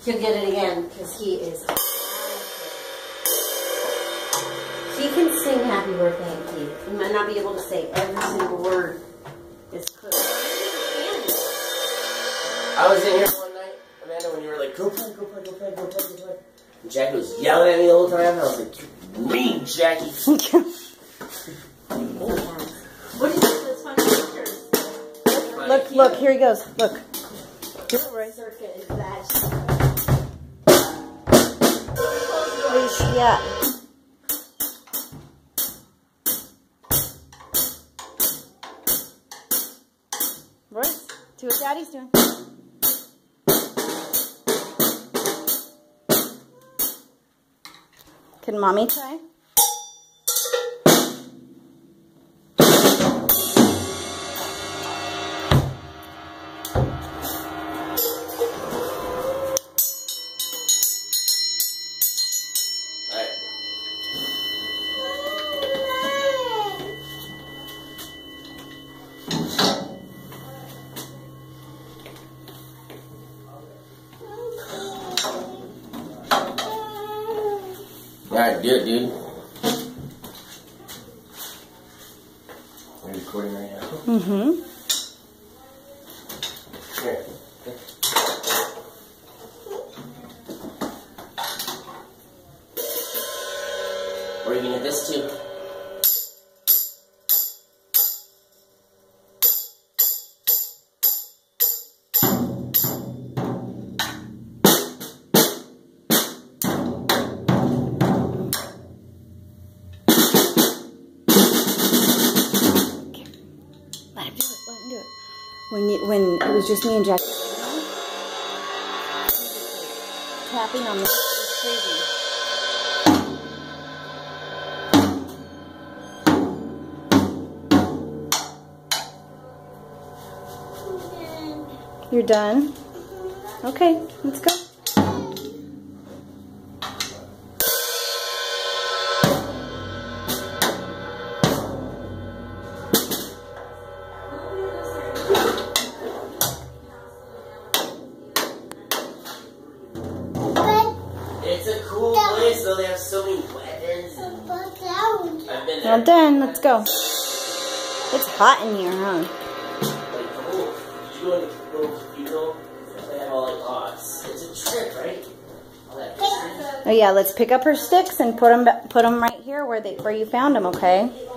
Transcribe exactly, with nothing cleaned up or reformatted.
He'll get it again because he is. He can sing happy birthday, Keith. He might not be able to say every single word. It's cool. I was in here one night, Amanda, when you were like, go play, go play, go play, go play, go play. And Jackie was yelling at me the whole time. I was like, you mean, Jackie. What did you do with those funny pictures? Look, look, here he goes. Look. Do it, Royce. Circuit is that. Please, yeah. Royce, see what Daddy's doing. Can Mommy try? Alright, do it, dude. Are you recording right now? Mm-hmm. Here. Where are you gonna get this to? When you, when it was just me and Jack tapping on the, it was crazy. You're done? Okay, let's go. It's a cool place, though. They have so many weapons. I've been there. Well done, let's go. It's hot in here, huh? Like, cool. Did you go to the little cathedral? They have all like, oh, it's, it's a trip, right? All that history. Oh yeah, let's pick up her sticks and put them put them right here where they where you found them, okay?